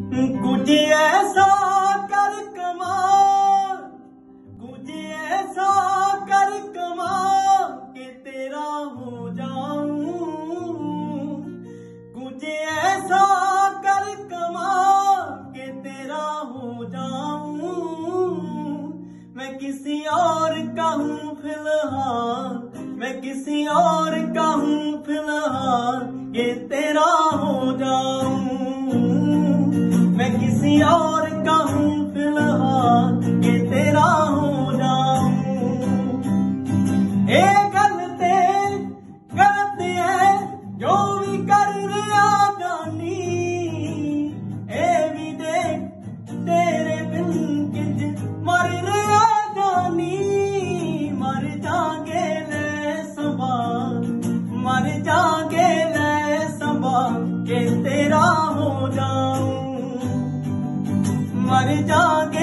कुछ ऐसा कर कमाल, कुछ ऐसा कर कमाल के तेरा हो जाऊं। कुछ ऐसा कर कमाल के तेरा हो जाऊं। मैं किसी और का हूँ फिलहाल, मैं किसी और का हूँ फिलहाल के तेरा हो जाऊं। मैं किसी और का हूँ फिलहाल के तेरा हो जाऊं। ए गलत है जो भी कर रहा जानी, ए भी देख तेरे बिन किज मर रहा जानी। मर जागे ले सबा, मर जागे ले सबा के तेरा हो जाऊं। मर जागे